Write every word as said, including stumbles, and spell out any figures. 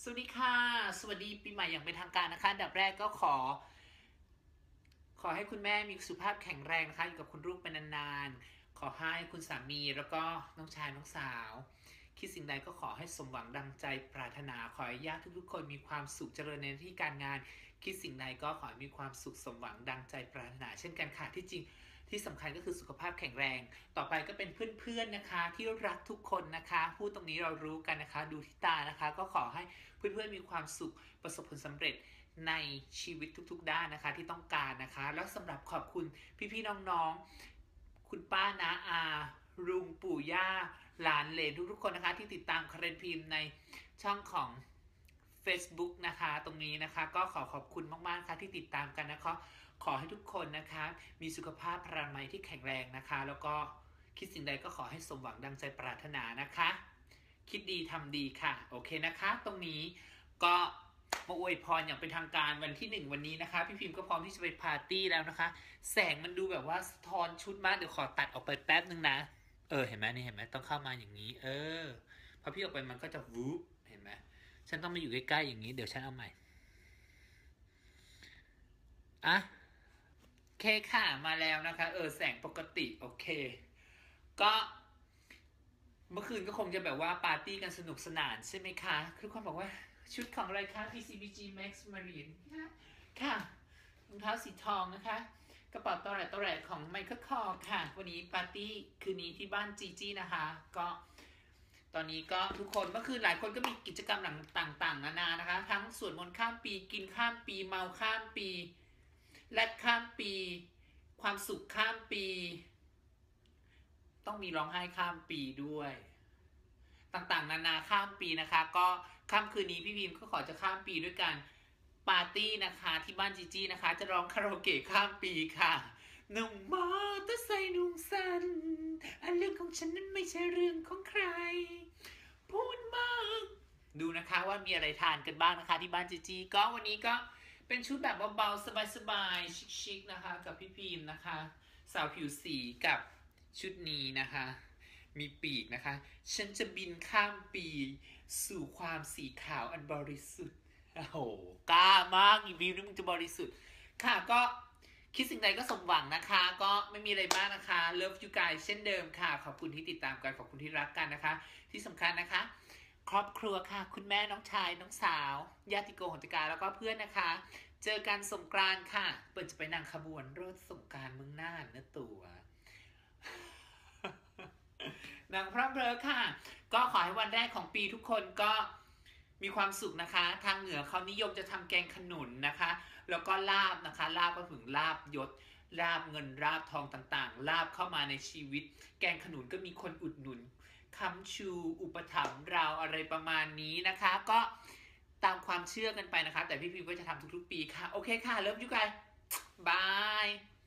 สวัสดีค่ะสวัสดีปีใหม่อย่างเป็นทางการนะคะอันดับแรกก็ขอขอให้คุณแม่มีสุขภาพแข็งแรงนะคะอยู่กับคุณลูกเป็นนานๆขอให้คุณสามีแล้วก็น้องชายน้องสาวคิดสิ่งใดก็ขอให้สมหวังดังใจปรารถนาขอให้ญาติทุกๆคนมีความสุขเจริญในหน้าที่การงานคิดสิ่งใดก็ขอให้มีความสุขสมหวังดังใจปรารถนาเช่นกันค่ะที่จริงที่สำคัญก็คือสุขภาพแข็งแรงต่อไปก็เป็นเพื่อนๆนะคะที่รักทุกคนนะคะพูดตรงนี้เรารู้กันนะคะดูที่ตานะคะก็ขอให้เพื่อนๆมีความสุขประสบผลสำเร็จในชีวิตทุกๆด้านนะคะที่ต้องการนะคะแล้วสำหรับขอบคุณพี่ๆน้องๆคุณป้าน้าอาลุงปู่ย่าหลานเหลนทุกๆคนนะคะที่ติดตามคาเรนพิมพ์ในช่องของ Facebook นะคะตรงนี้นะคะก็ขอขอบคุณมากๆค่ะที่ติดตามกันนะคะขอให้ทุกคนนะคะมีสุขภาพพลานามัยที่แข็งแรงนะคะแล้วก็คิดสิ่งใดก็ขอให้สมหวังดังใจปรารถนานะคะคิดดีทำดีค่ะโอเคนะคะตรงนี้ก็มาอวยพรอย่างเป็นทางการวันที่หนึ่งวันนี้นะคะพี่พิมพ์ก็พร้อมที่จะไปปาร์ตี้แล้วนะคะแสงมันดูแบบว่าสะท้อนชุดมากเดี๋ยวขอตัดออกไปแป๊บนึงนะเออเห็นไหมนี่เห็นไหมต้องเข้ามาอย่างนี้เออพอพี่ออกไปมันก็จะวูบเห็นไหมฉันต้องมาอยู่ใกล้ๆอย่างนี้เดี๋ยวฉันเอาใหม่อ่ะโอเคค่ะมาแล้วนะคะเออแสงปกติโอเคก็เมื่อคืนก็คงจะแบบว่าปาร์ตี้กันสนุกสนานใช่ไหมคะคือคนบอกว่าชุดของอะไรคะ พี ซี บี จี Max Marine ค่ะรองเท้าสีทองนะคะกระเป๋าตอแหลตอแหลของไมเคิลคอร์ค่ะวันนี้ปาร์ตี้คืนนี้ที่บ้านจีจี้นะคะก็ตอนนี้ก็ทุกคนเมื่อคืนหลายคนก็มีกิจกรรมหลังต่างๆนานานะคะทั้งสวดมนต์ข้ามปีกินข้ามปีเมาข้ามปีแลดข้ามปีความสุขข้ามปีต้องมีร้องไห้ข้ามปีด้วยต่างๆนานาข้ามปีนะคะก็ค่ำคืนนี้พี่พิมก็ขอจะข้ามปีด้วยกันปาร์ตี้นะคะที่บ้านจีจี้นะคะจะร้องคาราโอเกะข้ามปีค่ะหนุ่มมอเตอร์ไซค์นุ่งสันอันเรื่องของฉันนั้นไม่ใช่เรื่องของใครพูดมากดูนะคะว่ามีอะไรทานกันบ้างนะคะที่บ้านจีจี้ก็วันนี้ก็เป็นชุดแบบเบาๆสบายๆชิคๆนะคะกับพี่พิมนะคะสาวผิวสีกับชุดนี้นะคะมีปีกนะคะฉันจะบินข้ามปีสู่ความสีขาวอันบริสุทธิ์โอ้โหกล้ามากอีบิวนี่มึงจะบริสุทธิ์ค่ะก็คิดสิ่งใดก็สมหวังนะคะก็ไม่มีอะไรมากนะคะ Love you guys เช่นเดิมค่ะขอบคุณที่ติดตามกันขอบคุณที่รักกันนะคะที่สำคัญนะคะครอบครัวค่ะคุณแม่น้องชายน้องสาวญาติโกโหติกาแล้วก็เพื่อนนะคะเจอกันสงกรานต์ค่ะเปิดจะไปนั่งขบวนรถสงกรานต์เมืองน่านเนื้อตัว นางพร่ำเพรอค่ะก็ขอให้วันแรกของปีทุกคนก็มีความสุขนะคะทางเหนือเขานิยมจะทำแกงขนุนนะคะแล้วก็ลาบนะคะลาบก็ถึงลาบยศลาบเงินลาบทองต่างๆลาบเข้ามาในชีวิตแกงขนุนก็มีคนอุดหนุนค้ำชูอุปถัมภ์เราอะไรประมาณนี้นะคะก็ตามความเชื่อกันไปนะคะแต่พี่พิมก็จะทำทุกๆปีค่ะโอเคค่ะเริ่มยุกันบาย